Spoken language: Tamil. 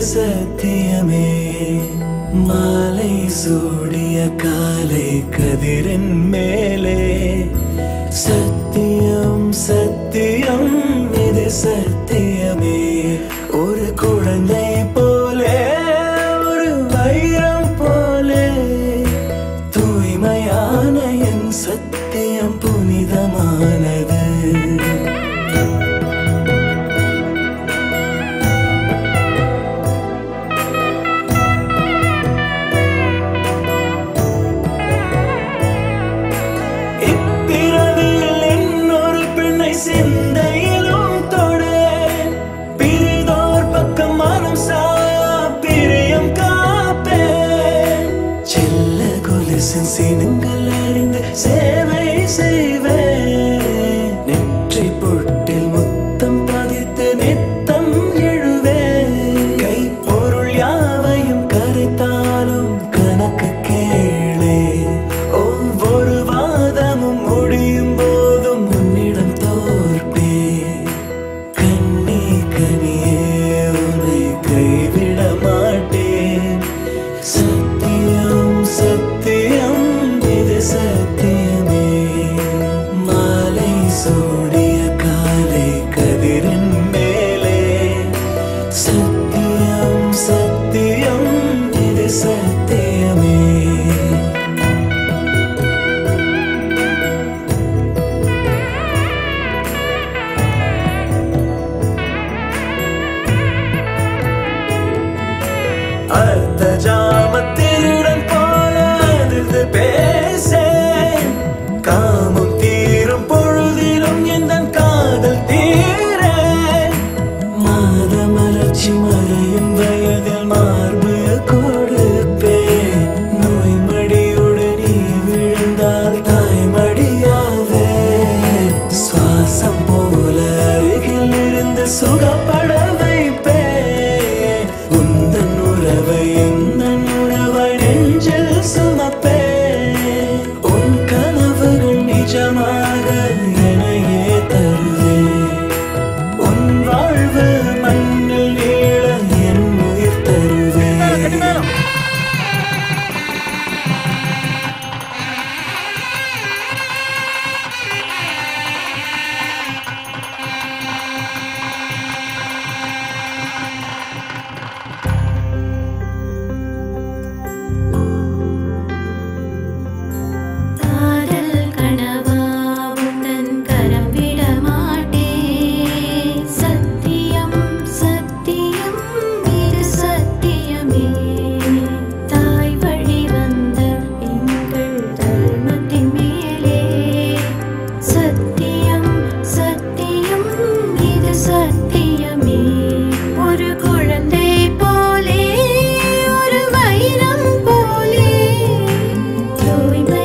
சத்தியமே மாலை சூடிய காலை கதிரின் மேலே சத்தியம் சத்தியம் இது சத்தியமே ஒரு குழந்தை போலே ஒரு வைரம் போலே தூய்மையான என் சத்தியம் புனிதமானது சிந்தையிலும் தொடு பிரிதோர் பக்கம் மனம் சாயா பிரியம் காப்பேன் செல்ல கொலுசின் சினங்கள் அறிந்து சேவை செய்வேன் நெற்றி பொட்டில் முத்தம் பதித்து நித்தம் எழுவேன் கை பொருள் யாவையும் கரைத்தாலும் கணக்கு கேளே ஒவ்வொரு வாதமும் முடியும் சத்தியம் சத்தியம் இது சத்தியமே மாலை சூடிய காலை கதிரின் மேலே சத்தியம் சத்தியம் இது சத்தியமே அர்த்த ஜாமத்திருடன் போல அதிர்ந்து பேசேன் காமம் தீரும் பொழுதிலும் எந்த காதல் தீர மாத மலர்ச்சி மறையும் வயதில் மார்பு கொடுப்பேன் நோய் மடியுடன் நீ விழுந்தால் தாய்மடியாவே சுவாசம் போல அருகில் இருந்து சுகப்பட வைப்பேன் உன் கனவுகள் நிஜமாக என்னையே தருவேன் உன் வாழ்வு மண்ணில் நீள என் உயிர் தருவேன் போலே ஒரு வைரம் போலே தூய்மை